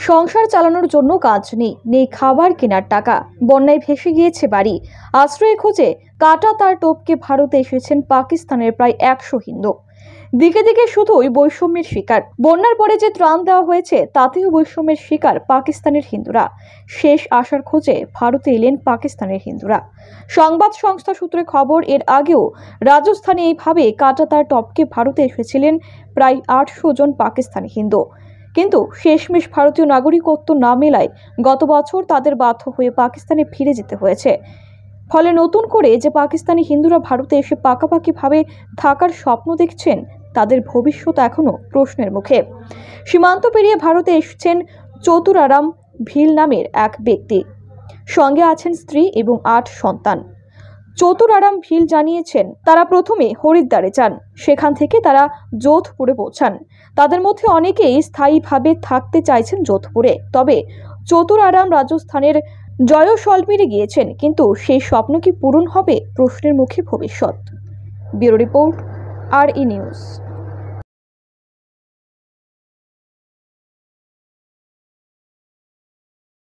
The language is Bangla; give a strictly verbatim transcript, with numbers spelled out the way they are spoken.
সংসার চালানোর জন্য কাজ নেই, নেই খাবার কেনার টাকা, বন্যায় ভেসে গিয়েছে বাড়ি। আশ্রয় খোঁজে কাটা তার টোপকে ভারতে এসেছেন পাকিস্তানের প্রায় একশো হিন্দু। দিকে দিকে শুধুই বৈষম্যের শিকার। বন্যার পরে যে ত্রাণ দেওয়া হয়েছে তাতেও বৈষম্যের শিকার পাকিস্তানের হিন্দুরা। শেষ আশার খোঁজে ভারতে এলেন পাকিস্তানের হিন্দুরা। সংবাদ সংস্থা সূত্রে খবর, এর আগেও রাজস্থানে এইভাবে কাটা তার টপকে ভারতে এসেছিলেন প্রায় আটশো জন পাকিস্তানি হিন্দু। কিন্তু শেষমেশ ভারতীয় নাগরিকত্ব না মেলায় গত বছর তাদের বাধ্য হয়ে পাকিস্তানে ফিরে যেতে হয়েছে। ফলে নতুন করে যে পাকিস্তানি হিন্দুরা ভারতে এসে পাকাপাকিভাবে থাকার স্বপ্ন দেখছেন, তাদের ভবিষ্যৎ এখনো প্রশ্নের মুখে। সীমান্ত পেরিয়ে ভারতে এসেছেন চতুরারাম ভিল নামের এক ব্যক্তি, সঙ্গে আছেন স্ত্রী এবং আট সন্তান। চতুরারাম ভিল জানিয়েছেন, তারা প্রথমে হরিদ্বারে যান, সেখান থেকে তারা যোধপুরে পৌঁছান। তাদের মধ্যে অনেকেই স্থায়ীভাবে থাকতে চাইছেন যোধপুরে। তবে চতুরারাম রাজস্থানের জয়সলমীরে গিয়েছেন, কিন্তু সেই স্বপ্ন কি পূরণ হবে? প্রশ্নের মুখে ভবিষ্যৎ। ব্যুরো রিপোর্ট, আর ই নিউজ।